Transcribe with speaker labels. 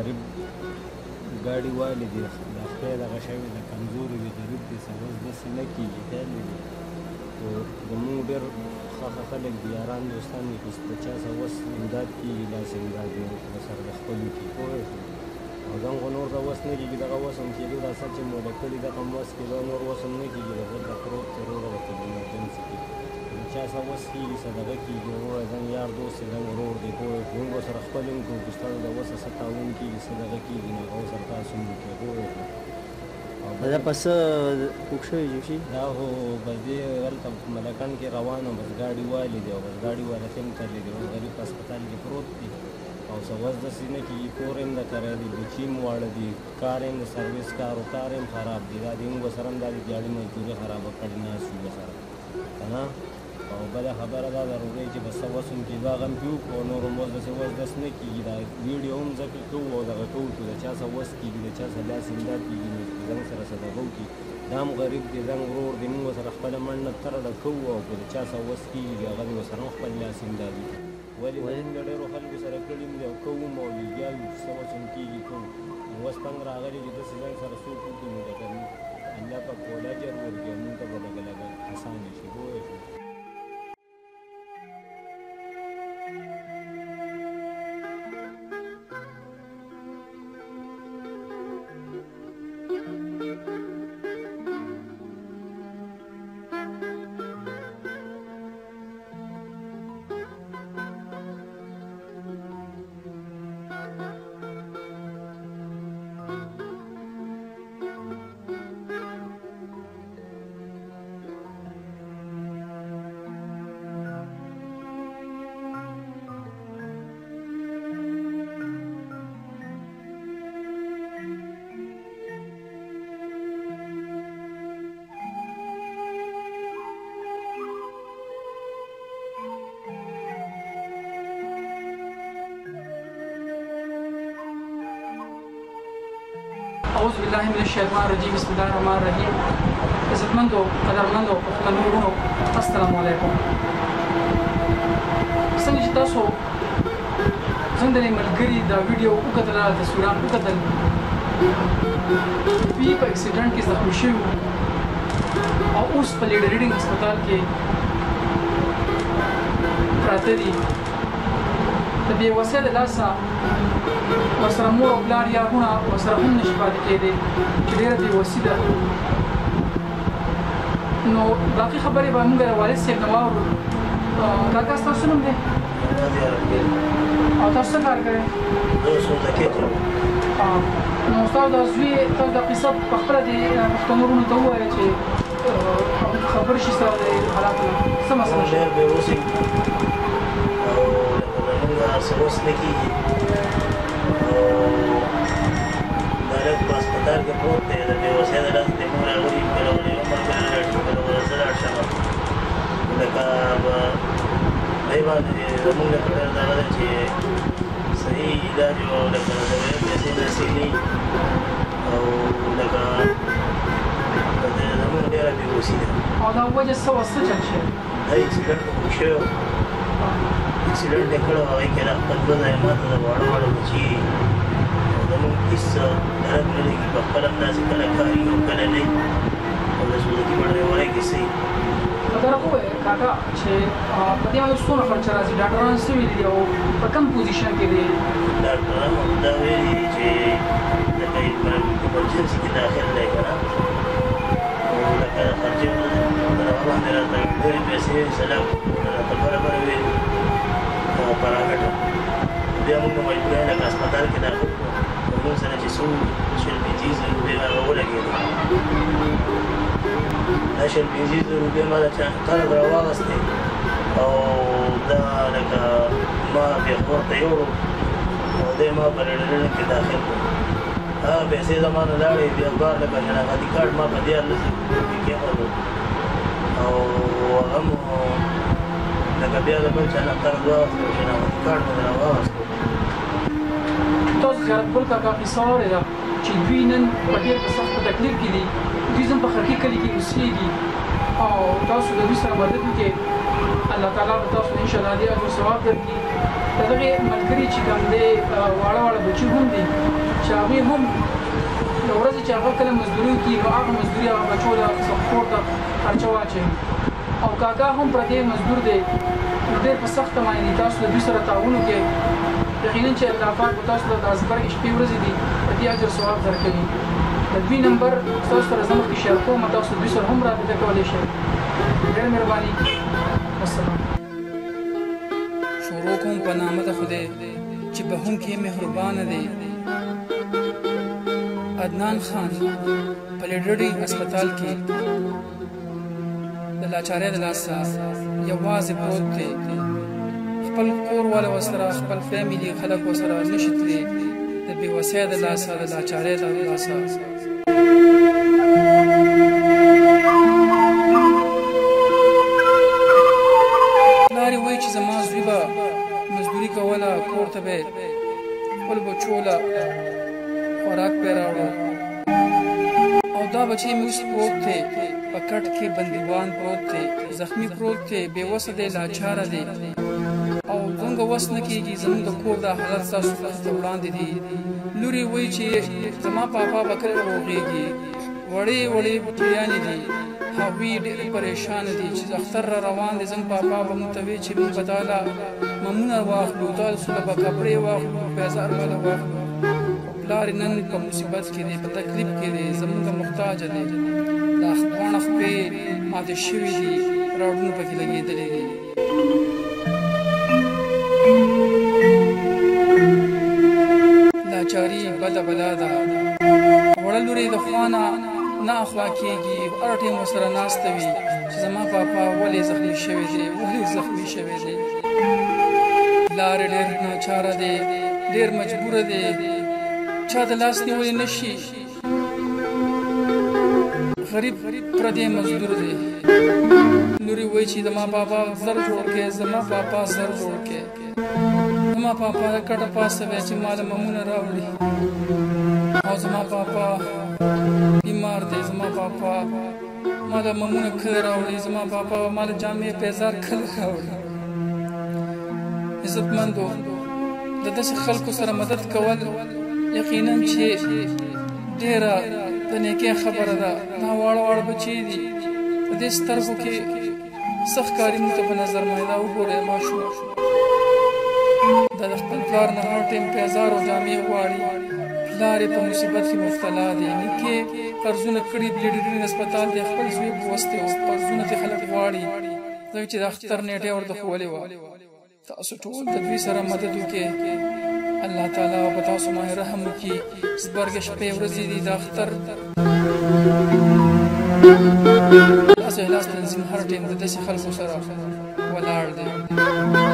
Speaker 1: غریب ګاډي والي دي د خدای دغه شوي د کمزوري وي غریب دي اوس داسې نه کېږي خیال دي خو زمونږ ډېر ښه خلک دي یاران دوستان دي چې د چا څه اوس امداد کېږي داسې امداد ورسره د خپلو کې پوه شو او دغه نور دا اوس نه کېږي دغه اوس هم کېدو دا څه چې موده کړي دغه هم اوس کېدو نور اوس هم نه کېږي د بل د پروت تروره ورته د ایمرجنسي کې چا څه اوس کېږي څه دغه کېږي وروره زنګ یار دوست دی زنګ ورور دی پوه شو موږ ورسره خپل هم کوو چې ستاسو د اوسه څه تعاون کېږي څه دغه کېږي نو هغه ورسره تاسو هم وکړئ پوه شو
Speaker 2: دا پس پوښ شوی شي
Speaker 1: دا خو بس دې هلته ملکان کې روان او بس ګاډي والي دی او بس ګاډي والا ته هم تللی دی اوس غریب په هسپتال کې پروت دی او څه اوس داسې نه کېږي کور هم د کرایه دی بچي هم واړه دي کار هم د سروس کار و کار هم خراب دی دا د موږ ورسره هم دا د دیاړي مزدوري خرابه کړې ناست یو ورسره که نه او بله خبره دا ضروري چې بس څه اوس هم کېدو هغه هم پې وکړو نور هم اوس داسې اوس داسې نه کېږي دا ویډیو هم ځکه کوو او دغه کوو چې د چا څه اوس کېږي د چا څه داسې امداد کېږي نو زموږ سره څه دغه وکړي دا هم غریب دی زنګ ورور دی موږ ورسره خپله منډه ترړه کوو او که د چا څه اوس کېږي هغه دې ورسره هم خپل لاس امداد وکړي ولې موږ له ډېرو خلکو سره کړي هم دي او کوو هم او لګیا یو چې څه اوس هم کېږي کوو نو اوس پنګ راغلی چې داسې ځان سره څوک وکړي نو لکه الله پاک به ول اجر ورکړي موږ ته به لږه اسانه شي پوه شو
Speaker 3: أعوذ بالله من الشيطان الرجيم بسم الله الرحمن الرحيم عزتمندو قدرمندو پښتنو السلام علیکم څنګه چې تاسو څنګه د ملګری دا ویډیو وکړل د سوران وکړل په اکسیډنټ کې زخمی شو او اوس په لیډ ریډینګ هسپتال کې پراته دي د دې وسیله لاسه ورسره مور او پلار یارونه ورسره هم نشي پاتې کېدی چې ډېره بې وسي ده نو باقي خبرې به موږ د والد صاحب نه واورو کاکا ستاسو نوم دی او تاسو څه کار کوئ نو تاسو د زوی تاسو د قصه په خپله د پښتنو وروڼو ته ووایه چې خبر شي سره د حالاتو نه څه مسله شي
Speaker 4: بې وسي او زمونږ څه وس نه کېږي دالک په هسپتال کې پروت دی د بې وسۍ د لاسه د مور راغلي کله ورې عمر کله لاړ شي کله ورې زه لاړ شم لکه دی باندې زمونږ لپاره ډېر دغه ده چې صحیح علاج او لکه د پیسې رسېدي او لکه زمونږ ډېره بې وسي ده
Speaker 3: او دا وجه څه وه څه چل شوی
Speaker 4: دا اکسیډنټ وکړ شوی اکسیډنټ یې کړی و هغې کې را خپل دوه ځایه ماته د واړه واړه بچي او زمونږ هېڅ درک نه لګي په خپله همداسې کله کاري او کله نه او د سوزکي په ډرایورۍ کې څه
Speaker 3: دا ووایه کاکا چې په دې باندې څو نفر چې راځي ډاکټران څه ویلي دي او په کوم پوزیشن کې دي
Speaker 4: ډاکټرانو دا ویلي چې لکه ایمرجنسي کې داخل دی که نه او لکه د خرچې په هغه باندې راته ډېرې پیسې سلام راته برابر ویلي پراګټه بیا موږ مجبور یې لکه هسپتال کې داخل کړو او موږ سره چې څو شل 50 روپۍ هغه ولګېدې دا شل 50 روپۍ ما د چا قرض راواغستې او دا لکه ما بیا کور ته یوړو او دی ما په ریډرن کې داخل کړو هغه پیسې زما نه لاړې بیا بار لکه شناختي کارډ ما په 14 روپۍ کېښودو او هغه مو لکه بیا د بل چا نه قرض واخیستو شناختي کارډ مې نه واخیستو
Speaker 3: تاسو زیارت ګل کاکا قصه واورې ده چې دوی نن په ډېر په سخت تکلیف کې دي دوی زم په خرقي کلي کې اوسېږي او تاسو د دوی سره مدد وکړئ الله تعالی به تاسو انشاءالله دې اجر ثواب درکړي د دغې ملګري چې کوم دی واړه واړه بچي هم دي چې هغوی هم د ورځې چې هغه کله مزدوري وکړي نو هغه مزدوري هغه بچو له کور ته خرچه واچوي او کاکا هم پردی مزدور دی نو ډېر په سخته باندې تاسو د دوی سره تعاون وکړئ یقینا چې الله پاک به تاسو ته د ازبرګ شپې ورځې دي په دې اجر ثواب درکوي د دوی نمبر تاسو سره زه مخکې شیر کوم تاسو دوی سره هم رابطه کولی شئ ډېره مهرباني والسلام
Speaker 5: شروع کوم په نامه د خدای چې بخښونکی مهربانه دی عدنان خان په لیډرډي هسپتال کې د لاچارۍ د لاسه یوازې پروت دی خپل کور والا ورسره خپل فیملي خلک ورسره نشي تللی د بېوسۍ د لاسه د لاچارۍ د لاسه پلار یې وایي چې زما زوی به مزدوري کوله کور ته به خپل بچو له خوراک پې راوړو او دا بچی مې اوس پروت دی په کټ کې بندیوان پروت دی زخمی پروت دی بېوسه دی لاچاره دی او څنګه وس نه کېږي زموږ د کور دا حالت ستاسو ته وړاندې دي لور یې وایي چې زما پاپا به کله روغېږي وړې وړې بټیانې دي هغوی ډېرې پریشانه دي چې اختر را روان دی زموږ پاپا به موږ ته وایي چې موږ به تاله ممونه واخلو تاسو له به کپړې واخلو پیزار والا واخلو پلار یې نن په مصیبت کې دی په تکلیف کې دی زموږ محتاجه دی دا دواړه خپې ماتې شوي دي راډونه پکې لګېدلي دي لاچاري بده بلا ده وړه لور یې د خوا نه اخوا کېږي هر ټایم ورسره ناسته وي چې زما پاپا ولې زخمي شوی دی ولې زخمي شوی دی پلار یې ډېر ناچاره دی ډېر مجبوره دی چا د لاس نیولی نشي غریب پردی مزدور دی لور یې وایي چې زما پاپا زر جوړ کړې زما پاپا زر جوړ کړې زما پاپا د کټه پاسه وی چې ما له ممونه راوړي او زما پاپا بیمار دی زما پاپا ما له ممونه کله راوړي زما پاپا ما له جامې پیزار کله راوړي عزتمندو د داسې خلکو سره مدد کول یقینا چې ډېره د نیکۍ خبره ده دا واړه واړه بچي دي په دې سترګو کې څه ښکاري موږ ته په نظر باندې دا وګورئ ماشوم دا د خپل پلار نه هر ټایم پیزار او جامې غواړي پلار یې په مصیبت کې مبتلا دی نیکې قرضونه کړي دي لیډرډي هسپتال دی خپل زوی بوستی او قرضونه ترې خلک غواړي ځکه چې د اختر نیټه یې ورته ښوولې وه تاسو ټول د دوی سره مدد وکړئ الله تعالی په تاسو باندې رحم وکړي زبرګ شپې ورځې دي د اختر تاسو احلاس تنظیم هر ټایم د داسې خلکو سره ولاړ دی